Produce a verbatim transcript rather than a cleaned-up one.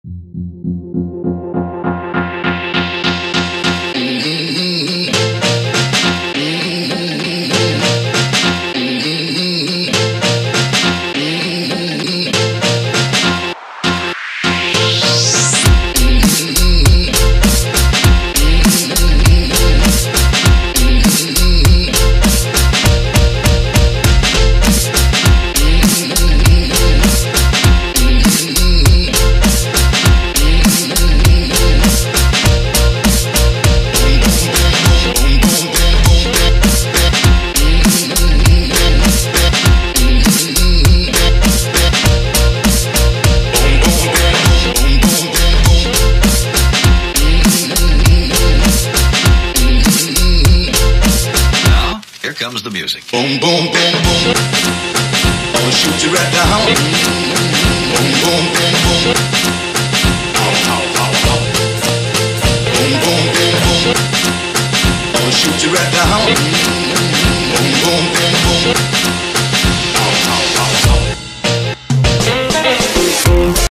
Comes the music. Boom, boom, boom, boom. I'll shoot you right down. Boom, boom, boom, boom. Ow, ow, ow, ow. Boom, boom, boom, boom. I'll shoot you right down. Boom, boom, boom, boom.